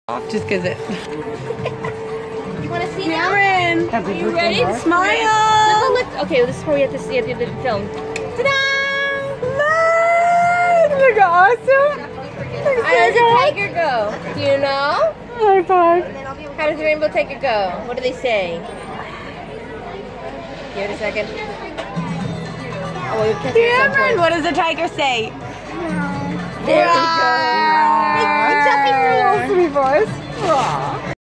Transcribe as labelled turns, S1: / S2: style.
S1: Just because it.
S2: You want to see now?
S1: Cameron!
S2: Are you ready?
S1: Smile!
S2: Look. Okay, this is where we have to see the film. Ta-da!
S1: Look awesome!
S2: How does a tiger go? Do you know?
S1: High five.
S2: How does the rainbow tiger go? What do they say? Give it a second. Oh, we'll catch it at some
S1: Cameron,
S2: point.
S1: what does the tiger say?
S2: There we go.
S1: Sweet voice.